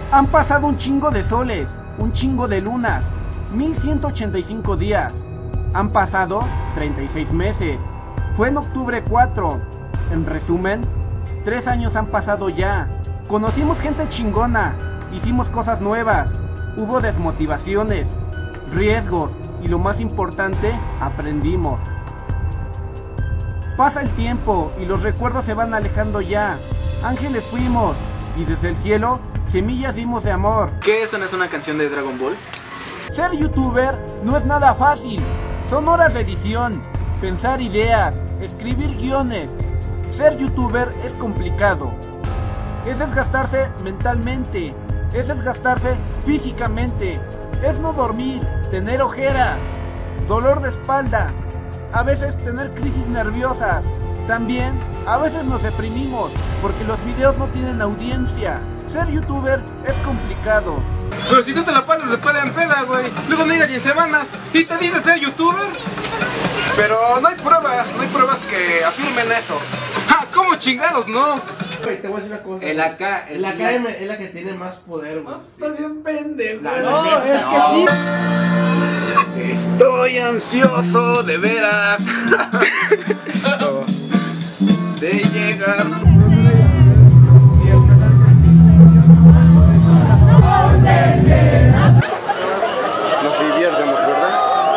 Han pasado un chingo de soles, un chingo de lunas, 1185 días. Han pasado 36 meses. Fue en octubre 4. En resumen, 3 años han pasado ya. Conocimos gente chingona, hicimos cosas nuevas, hubo desmotivaciones, riesgos y lo más importante, aprendimos. Pasa el tiempo y los recuerdos se van alejando ya. Ángeles fuimos y desde el cielo semillas vimos de amor. ¿Qué eso no es una canción de Dragon Ball? Ser youtuber no es nada fácil. Son horas de edición, pensar ideas, escribir guiones. Ser youtuber es complicado. Es desgastarse mentalmente, es desgastarse físicamente, es no dormir, tener ojeras, dolor de espalda, a veces tener crisis nerviosas. También a veces nos deprimimos porque los videos no tienen audiencia. Ser youtuber es complicado. Pero si tú te la pasas de peda en peda, güey, luego no llegas ni en semanas y te dices ser youtuber. Pero no hay pruebas que afirmen eso. ¡Ja! ¿Cómo chingados, no? Güey, te voy a decir una cosa. El AK es la que tiene más poder, güey. Está bien pendejo. No, es que sí. Estoy ansioso de veras de llegar. Nos diviértemos, ¿verdad?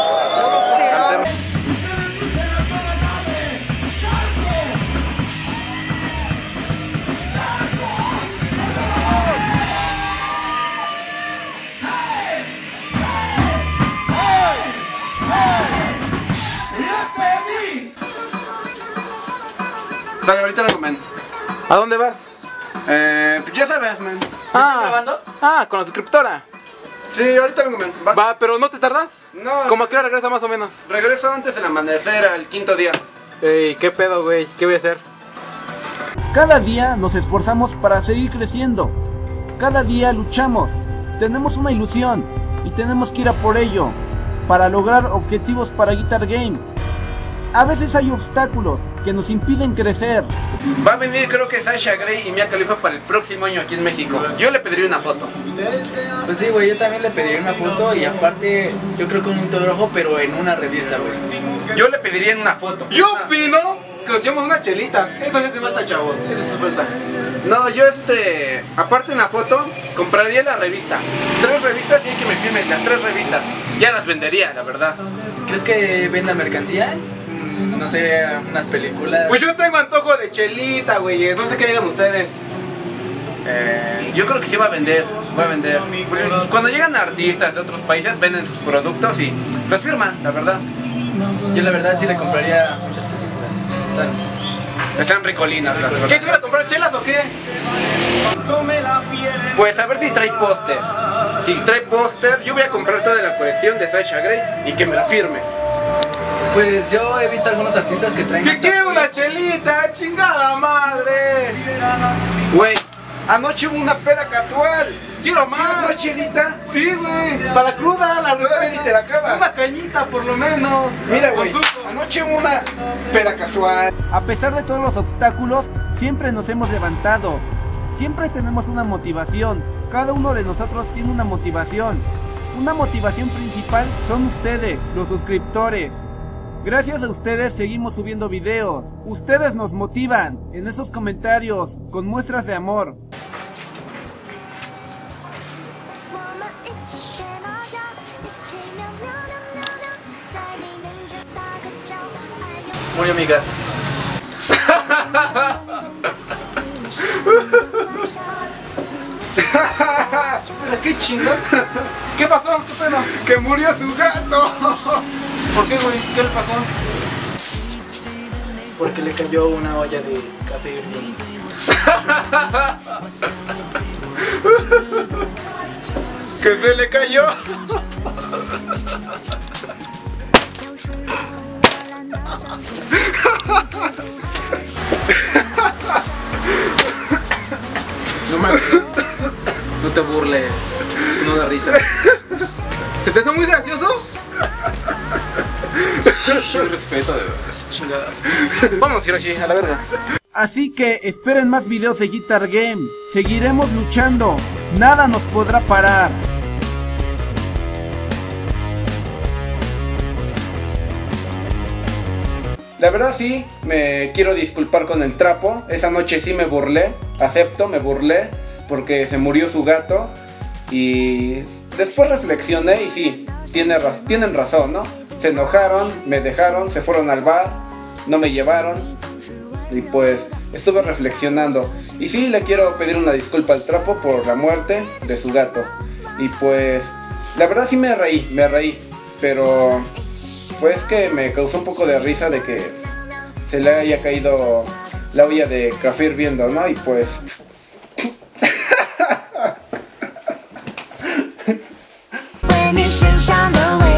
Dale, ahorita vengo, man. ¿A dónde vas? Pues ya sabes, man. Con la suscriptora. Sí, ahorita vengo, man. Va. Va, pero ¿no te tardas? No. ¿Cómo a qué hora regresa más o menos? Regreso antes del amanecer, al 5.º día. Ey, ¿qué pedo, güey? ¿Qué voy a hacer? Cada día nos esforzamos para seguir creciendo. Cada día luchamos. Tenemos una ilusión y tenemos que ir a por ello para lograr objetivos para Guitar Game. A veces hay obstáculos que nos impiden crecer. Va a venir, creo que Sasha Grey y Mia Khalifa para el próximo año aquí en México. Yo le pediría una foto. Pues sí, güey, yo también le pediría una foto y aparte yo creo que un autógrafo, pero en una revista, güey. Yo le pediría una foto. Yo opino que nos echemos unas chelitas. Esto sí hace falta, chavos. Eso es falta. No, yo aparte de la foto, compraría la revista. 3 revistas y que me firmen las 3 revistas. Ya las vendería, la verdad. ¿Crees que venda mercancía? No sé, unas películas. Pues yo tengo antojo de chelita, güey. No sé qué digan ustedes. Yo creo que sí va a vender, Cuando llegan artistas de otros países, venden sus productos y los firman, la verdad. Yo la verdad sí le compraría muchas películas. Están ricolinas, la verdad. ¿Qué, se van a comprar chelas o qué? Pues a ver si trae póster. Si trae póster, yo voy a comprar toda la colección de Sasha Grey y que me la firme. Pues yo he visto algunos artistas que traen... ¿Qué quiere una chelita? ¡Chingada madre! Güey, anoche hubo una peda casual. ¡Quiero más! ¿Una chelita? Sí, güey. Para cruda, la Todavía ni te la acabas. Una cañita, por lo menos. Mira, güey, anoche hubo una peda casual. A pesar de todos los obstáculos, siempre nos hemos levantado. Siempre tenemos una motivación. Cada uno de nosotros tiene una motivación. Una motivación principal son ustedes, los suscriptores. Gracias a ustedes seguimos subiendo videos. Ustedes nos motivan en esos comentarios con muestras de amor. Murió mi gato. ¿Pero qué chingón? ¿Qué pasó? ¿Qué pedo? ¡Que murió su gato! ¿Por qué, güey? ¿Qué le pasó? Porque le cayó una olla de café hirviendo. ¡Que se le cayó! No me... No te burles. No da risa. ¿Se te hace muy gracioso? Yo respeto, de verdad. Chingada. Vamos, Hiroshi, a la verga. Así que esperen más videos de Guitar Game. Seguiremos luchando. Nada nos podrá parar. La verdad sí, me quiero disculpar con el trapo. Esa noche sí me burlé, acepto, me burlé porque se murió su gato. Y después reflexioné y sí, tienen razón, ¿no? Se enojaron, me dejaron, se fueron al bar, no me llevaron. Y pues estuve reflexionando. Y sí, le quiero pedir una disculpa al trapo por la muerte de su gato. Y pues, la verdad sí me reí. Pero pues que me causó un poco de risa de que se le haya caído la olla de café hirviendo, ¿no? Y pues... 为你身上的味